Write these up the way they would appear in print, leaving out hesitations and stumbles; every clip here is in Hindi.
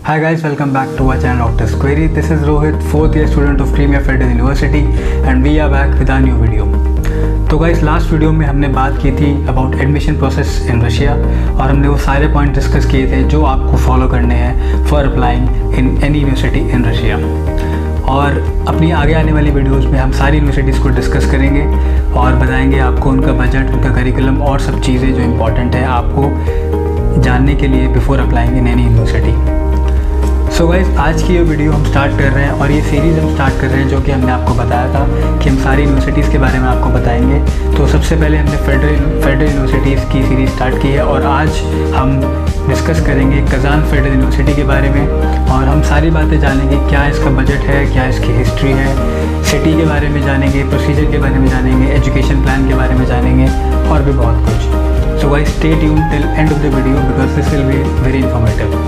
Hi guys, welcome back to our channel Doctor's Query. This is Rohit, 4th year student of Crimea Federal University and we are back with a new video. तो गाइस लास्ट वीडियो में हमने बात की थी about admission process in Russia और हमने वो सारे पॉइंट डिस्कस किए थे जो आपको फॉलो करने हैं for applying in any university in Russia. और अपनी आगे आने वाली वीडियोस में हम सारी यूनिवर्सिटीज़ को डिस्कस करेंगे और बताएंगे आपको उनका बजट, उनका करिकुलम और सब चीज़ें जो इम्पोर्टेंट है आपको जानने के लिए before applying in any university. So guys, आज की ये वीडियो हम स्टार्ट कर रहे हैं और ये सीरीज़ हम स्टार्ट कर रहे हैं जो कि हमने आपको बताया था कि हम सारी यूनिवर्सिटीज़ के बारे में आपको बताएंगे। तो सबसे पहले हमने फेडरल यूनिवर्सिटीज़ की सीरीज़ स्टार्ट की है और आज हम डिस्कस करेंगे कजान फेडरल यूनिवर्सिटी के बारे में और हम सारी बातें जानेंगे, क्या इसका बजट है, क्या इसकी हिस्ट्री है, सिटी के बारे में जानेंगे, प्रोसीजर के बारे में जानेंगे, एजुकेशन प्लान के बारे में जानेंगे और भी बहुत कुछ। So guys, stay tuned till end of the video because this will be very informative.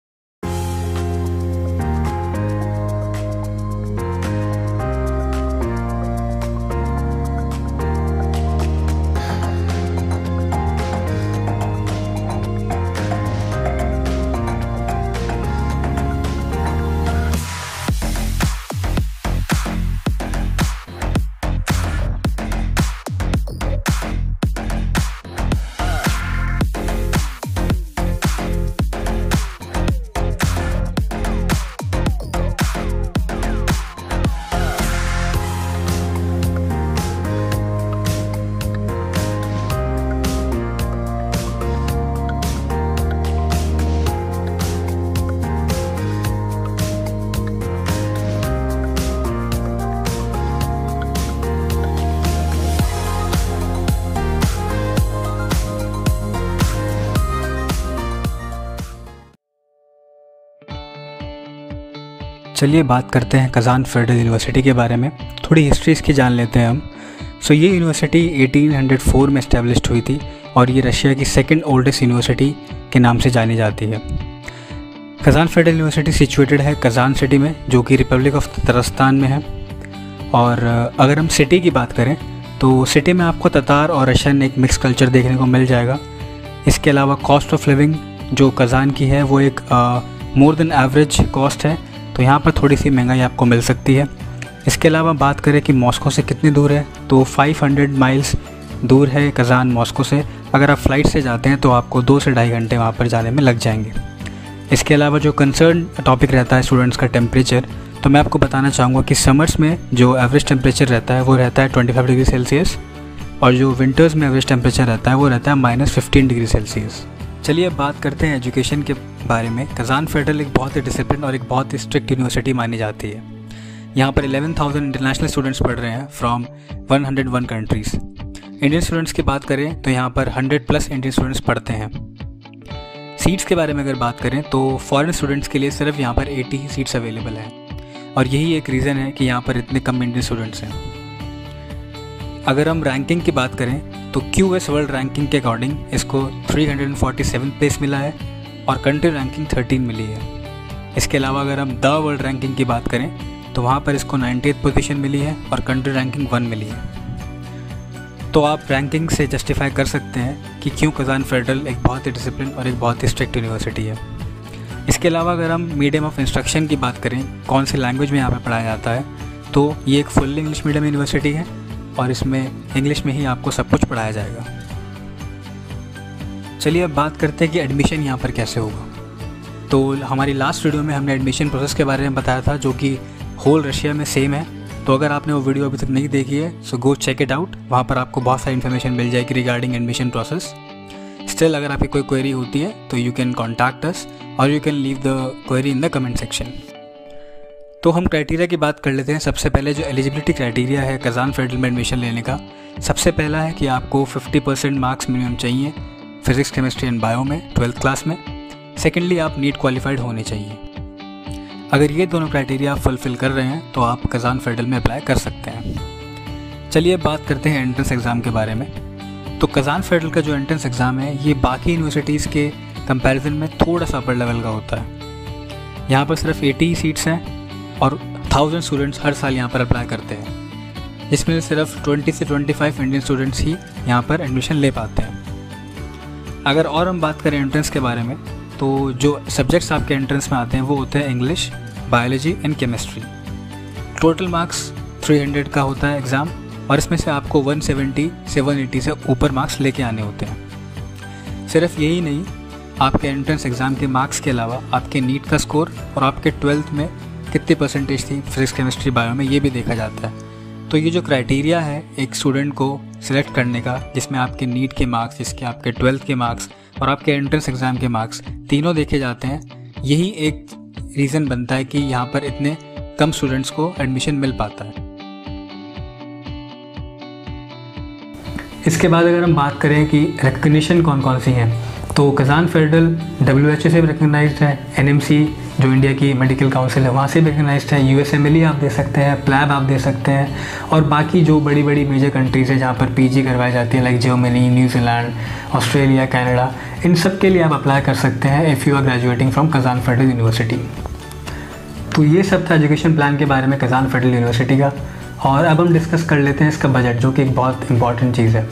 चलिए बात करते हैं कजान फेडरल यूनिवर्सिटी के बारे में, थोड़ी हिस्ट्री इसकी जान लेते हैं हम। सो ये यूनिवर्सिटी 1804 में इस्टेब्लिश्ड हुई थी और ये रशिया की सेकंड ओल्डेस्ट यूनिवर्सिटी के नाम से जानी जाती है। कजान फेडरल यूनिवर्सिटी सिचुएटेड है कजान सिटी में जो कि रिपब्लिक ऑफ ततारस्तान में है। और अगर हम सिटी की बात करें तो सिटी में आपको ततार और रशियन एक मिक्स कल्चर देखने को मिल जाएगा। इसके अलावा कॉस्ट ऑफ लिविंग जो कजान की है वो एक मोर देन एवरेज कॉस्ट है, तो यहाँ पर थोड़ी सी महंगाई आपको मिल सकती है। इसके अलावा बात करें कि मॉस्को से कितनी दूर है, तो 500 माइल्स दूर है कजान मॉस्को से। अगर आप फ़्लाइट से जाते हैं तो आपको 2 से ढाई घंटे वहाँ पर जाने में लग जाएंगे। इसके अलावा जो कंसर्न टॉपिक रहता है स्टूडेंट्स का टेम्परेचर, तो मैं आपको बताना चाहूँगा कि समर्स में जो एवरेज टेम्परेचर रहता है वो रहता है 25 डिग्री सेल्सियस और जो विंटर्स में एवरेज टेम्परेचर रहता है वो रहता है -15 डिग्री सेल्सियस। चलिए अब बात करते हैं एजुकेशन के बारे में। कजान फेडरल एक बहुत ही डिसिप्लिन और एक बहुत ही स्ट्रिक्ट यूनिवर्सिटी मानी जाती है। यहाँ पर 11,000 इंटरनेशनल स्टूडेंट्स पढ़ रहे हैं फ्रॉम 101 कंट्रीज़। इंडियन स्टूडेंट्स की बात करें तो यहाँ पर 100+ इंडियन स्टूडेंट्स पढ़ते हैं। सीट्स के बारे में अगर बात करें तो फॉरेन स्टूडेंट्स के लिए सिर्फ यहाँ पर 80 ही सीट्स अवेलेबल हैं और यही एक रीज़न है कि यहाँ पर इतने कम इंडियन स्टूडेंट्स हैं। अगर हम रैंकिंग की बात करें तो QS वर्ल्ड रैंकिंग के अकॉर्डिंग इसको 347 प्लेस मिला है और कंट्री रैंकिंग 13 मिली है। इसके अलावा अगर हम द वर्ल्ड रैंकिंग की बात करें तो वहाँ पर इसको 90th पोजीशन मिली है और कंट्री रैंकिंग 1 मिली है। तो आप रैंकिंग से जस्टिफाई कर सकते हैं कि क्यों कजान फेडरल एक बहुत ही डिसिप्लिन और एक बहुत ही स्ट्रिक्ट यूनिवर्सिटी है। इसके अलावा अगर हम मीडियम ऑफ इंस्ट्रक्शन की बात करें, कौन सी लैंग्वेज में यहाँ पर पढ़ाया जाता है, तो ये एक फुल इंग्लिश मीडियम यूनिवर्सिटी है और इसमें इंग्लिश में ही आपको सब कुछ पढ़ाया जाएगा। चलिए अब बात करते हैं कि एडमिशन यहाँ पर कैसे होगा। तो हमारी लास्ट वीडियो में हमने एडमिशन प्रोसेस के बारे में बताया था जो कि होल रशिया में सेम है। तो अगर आपने वो वीडियो अभी तक नहीं देखी है so go check it out, वहाँ पर आपको बहुत सारी इन्फॉर्मेशन मिल जाएगी रिगार्डिंग एडमिशन प्रोसेस। स्टिल अगर आपकी कोई क्वेरी होती है तो you can contact us or you can leave the query in the comment section. तो हम क्राइटेरिया की बात कर लेते हैं। सबसे पहले जो एलिजिबिलिटी क्राइटेरिया है कजान फेडरल में एडमिशन लेने का, सबसे पहला है कि आपको 50% मार्क्स मिनिमम चाहिए फिजिक्स, केमिस्ट्री एंड बायो में 12th क्लास में। सेकेंडली आप नीट क्वालिफाइड होने चाहिए। अगर ये दोनों क्राइटेरिया आप फुलफ़िल कर रहे हैं तो आप कजान फेडरल में अप्लाई कर सकते हैं। चलिए अब बात करते हैं एंट्रेंस एग्ज़ाम के बारे में। तो कजान फेडरल का जो एंट्रेंस एग्ज़ाम है ये बाकी यूनिवर्सिटीज़ के कंपैरिजन में थोड़ा सा अपर लेवल का होता है। यहाँ पर सिर्फ 80 सीट्स हैं और 1000 स्टूडेंट्स हर साल यहाँ पर अप्लाई करते हैं, जिसमें सिर्फ 20 से 25 इंडियन स्टूडेंट्स ही यहाँ पर एडमिशन ले पाते हैं। अगर और हम बात करें एंट्रेंस के बारे में तो जो सब्जेक्ट्स आपके एंट्रेंस में आते हैं वो होते हैं English, biology and chemistry. Total marks 300 का होता है एग्ज़ाम, और इसमें से आपको 170 से 180 से ऊपर मार्क्स लेके आने होते हैं। सिर्फ यही नहीं, आपके एंट्रेंस एग्ज़ाम के मार्क्स के अलावा आपके नीट का स्कोर और आपके 12th में कितनी परसेंटेज थी फिजिक्स, केमिस्ट्री, बायो में, ये भी देखा जाता है। तो ये जो क्राइटेरिया है एक स्टूडेंट को सिलेक्ट करने का, जिसमें आपके नीट के मार्क्स, जिसके आपके 12th के मार्क्स और आपके एंट्रेंस एग्ज़ाम के मार्क्स तीनों देखे जाते हैं, यही एक रीज़न बनता है कि यहाँ पर इतने कम स्टूडेंट्स को एडमिशन मिल पाता है। इसके बाद अगर हम बात करें कि रिकग्निशन कौन कौन सी हैं, तो कज़ान फेडरल WHO से भी रिकगनाइज्ड है, NMC जो इंडिया की मेडिकल काउंसिल है वहाँ से भी रिकगनाइज्ड है, USMLE आप दे सकते हैं, प्लैब आप दे सकते हैं, और बाकी जो बड़ी बड़ी मेजर कंट्रीज़ है जहाँ पर PG करवाई जाती है, like Germany, New Zealand, Australia, Canada, इन सब के लिए आप अप्लाई कर सकते हैं if you are graduating from Kazan federal university. तो ये सब था एजुकेशन प्लान के बारे में कज़ान फेडरल यूनिवर्सिटी का। और अब हम डिस्कस कर लेते हैं इसका बजट, जो कि एक बहुत इंपॉर्टेंट चीज़ है।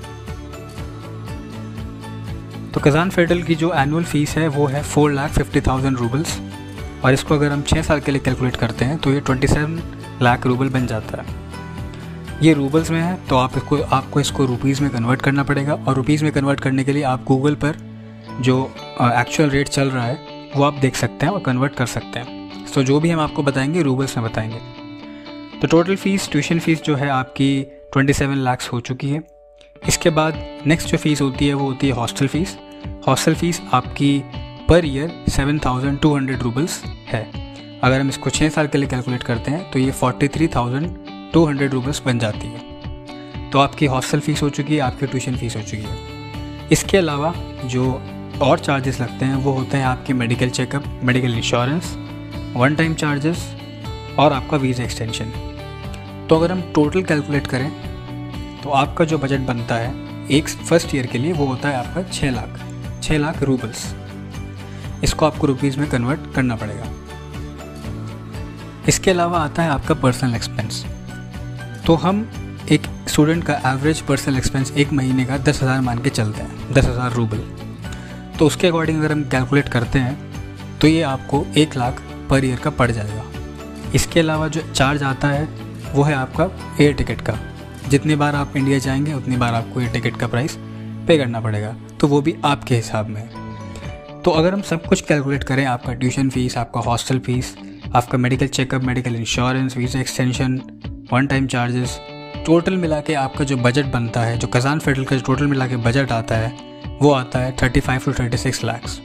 तो कज़ान फेडरल की जो एनुअल फ़ीस है वो है 4,50,000 रूबल्स, और इसको अगर हम 6 साल के लिए कैलकुलेट करते हैं तो ये 27 लाख रूबल बन जाता है। ये रूबल्स में है, तो आपको इसको रुपीज़ में कन्वर्ट करना पड़ेगा, और रुपीज़ में कन्वर्ट करने के लिए आप गूगल पर जो एक्चुअल रेट चल रहा है वो आप देख सकते हैं और कन्वर्ट कर सकते हैं। तो जो भी हम आपको बताएंगे रूबल्स में बताएंगे। तो टोटल फ़ीस, ट्यूशन फ़ीस जो है आपकी 27 लाख हो चुकी है। इसके बाद नेक्स्ट जो फ़ीस होती है वो होती है हॉस्टल फ़ीस। हॉस्टल फ़ीस आपकी पर ईयर 7,200 रूबल्स है। अगर हम इसको 6 साल के लिए कैलकुलेट करते हैं तो ये 43,200 रूबल्स बन जाती है। तो आपकी हॉस्टल फ़ीस हो चुकी है, आपकी ट्यूशन फ़ीस हो चुकी है। इसके अलावा जो और चार्जेस लगते हैं वो होते हैं आपके medical checkup, medical insurance, one time charges और आपका वीज़ा एक्सटेंशन। तो अगर हम टोटल कैलकुलेट करें तो आपका जो बजट बनता है एक फर्स्ट ईयर के लिए वो होता है आपका 6 लाख रूबल्स। इसको आपको रुपीज़ में कन्वर्ट करना पड़ेगा। इसके अलावा आता है आपका पर्सनल एक्सपेंस। तो हम एक स्टूडेंट का एवरेज पर्सनल एक्सपेंस एक महीने का 10,000 मान के चलते हैं, 10,000 रूबल। तो उसके अकॉर्डिंग अगर हम कैलकुलेट करते हैं तो ये आपको 1 लाख पर ईयर का पड़ जाएगा। इसके अलावा जो चार्ज आता है वो है आपका एयर टिकट का। जितनी बार आप इंडिया जाएंगे उतनी बार आपको एयर टिकट का प्राइस पे करना पड़ेगा, तो वो भी आपके हिसाब में। तो अगर हम सब कुछ कैलकुलेट करें, आपका ट्यूशन फ़ीस, आपका हॉस्टल फ़ीस, आपका medical checkup, medical insurance, visa extension, one time charges, total मिला के आपका जो बजट बनता है, जो कज़ान फेडरल का टोटल मिला के बजट आता है वो आता है 35 to 36 लाख।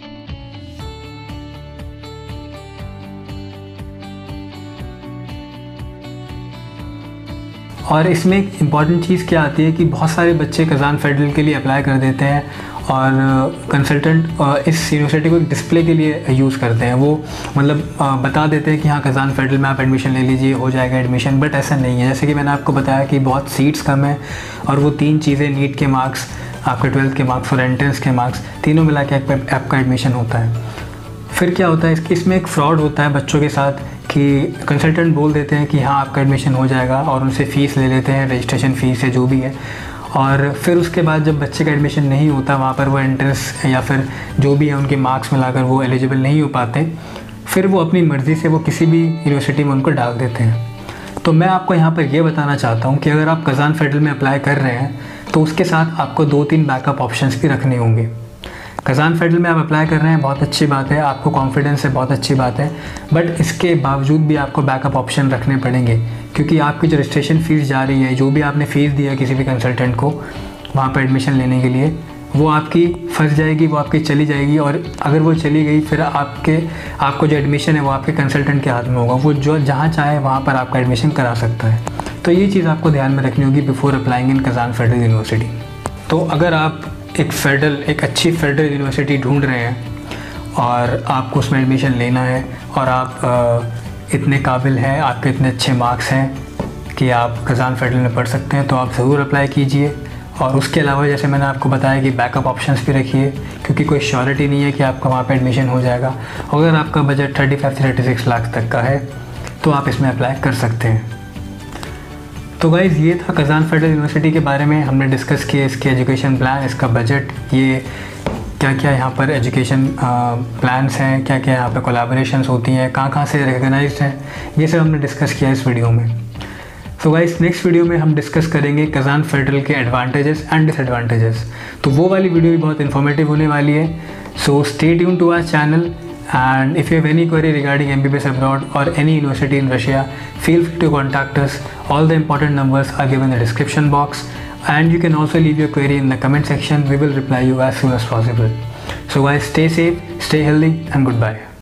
और इसमें एक इम्पॉर्टेंट चीज़ क्या आती है कि बहुत सारे बच्चे कज़ान फेडरल के लिए अप्लाई कर देते हैं और कंसल्टेंट इस यूनिवर्सिटी को एक डिस्प्ले के लिए यूज़ करते हैं। वो मतलब बता देते हैं कि हाँ कज़ान फेडरल में आप एडमिशन ले लीजिए, हो जाएगा एडमिशन, बट ऐसा नहीं है। जैसे कि मैंने आपको बताया कि बहुत सीट्स कम है, और वो 3 चीज़ें, नीट के मार्क्स, आपके 12th के मार्क्स और एंट्रेंस के मार्क्स, तीनों मिला के आपका एडमिशन होता है। फिर क्या होता है, इसमें एक फ़्रॉड होता है बच्चों के साथ कि कंसल्टेंट बोल देते हैं कि हाँ आपका एडमिशन हो जाएगा, और उनसे फ़ीस ले लेते हैं, रजिस्ट्रेशन फ़ीस है जो भी है, और फिर उसके बाद जब बच्चे का एडमिशन नहीं होता वहाँ पर, वो एंट्रेंस या फिर जो भी है उनके मार्क्स मिलाकर वो एलिजिबल नहीं हो पाते, फिर वो अपनी मर्ज़ी से वो किसी भी यूनिवर्सिटी में उनको डाल देते हैं। तो मैं आपको यहाँ पर ये बताना चाहता हूँ कि अगर आप कज़ान फेडरल में अप्लाई कर रहे हैं तो उसके साथ आपको 2-3 बैकअप ऑप्शंस भी रखने होंगे। कज़ान फेडरल में आप अप्लाई कर रहे हैं, बहुत अच्छी बात है, आपको कॉन्फिडेंस है, बहुत अच्छी बात है, बट इसके बावजूद भी आपको बैकअप ऑप्शन रखने पड़ेंगे, क्योंकि आपकी जो रजिस्ट्रेशन फ़ीस जा रही है, जो भी आपने फ़ीस दिया किसी भी कंसल्टेंट को वहाँ पर एडमिशन लेने के लिए, वो आपकी फंस जाएगी, वो आपकी चली जाएगी, और अगर वो चली गई फिर आपको जो एडमिशन है वो आपके कंसल्टेंट के हाथ में होगा। वो जो जहाँ चाहे वहाँ पर आपका एडमिशन करा सकता है। तो ये चीज़ आपको ध्यान में रखनी होगी before applying in Kazan federal university. तो अगर आप एक अच्छी फेडरल यूनिवर्सिटी ढूंढ रहे हैं और आपको उसमें एडमिशन लेना है, और आप इतने काबिल हैं, आपके इतने अच्छे मार्क्स हैं कि आप कज़ान फेडरल में पढ़ सकते हैं, तो आप ज़रूर अप्लाई कीजिए। और उसके अलावा जैसे मैंने आपको बताया कि बैकअप ऑप्शंस भी रखिए, क्योंकि कोई श्योरिटी नहीं है कि आपका वहाँ पे एडमिशन हो जाएगा। अगर आपका बजट 35 से 36 लाख तक का है तो आप इसमें अप्लाई कर सकते हैं। तो गाइज़ ये था कज़ान फेडरल यूनिवर्सिटी के बारे में, हमने डिस्कस किया इसके एजुकेशन प्लान, इसका बजट, ये क्या क्या यहाँ पर एजुकेशन प्लान्स हैं, क्या क्या यहाँ पर कोलैबोरेशंस होती हैं, कहाँ से रिकगनाइज्ड हैं, ये सब हमने डिस्कस किया इस वीडियो में। सो गाइस, नेक्स्ट वीडियो में हम डिस्कस करेंगे कज़ान फेडरल के एडवांटेजेस एंड डिसएडवांटेजेस। तो वो वाली वीडियो भी बहुत इन्फॉर्मेटिव होने वाली है। So stay tune to our channel, and if you have any query regarding MBBS abroad or any university in Russia, feel free to contact us. All the important numbers are given in the description box, and you can also leave your query in the comment section. We will reply you as soon as possible. So guys, stay safe, stay healthy, and goodbye.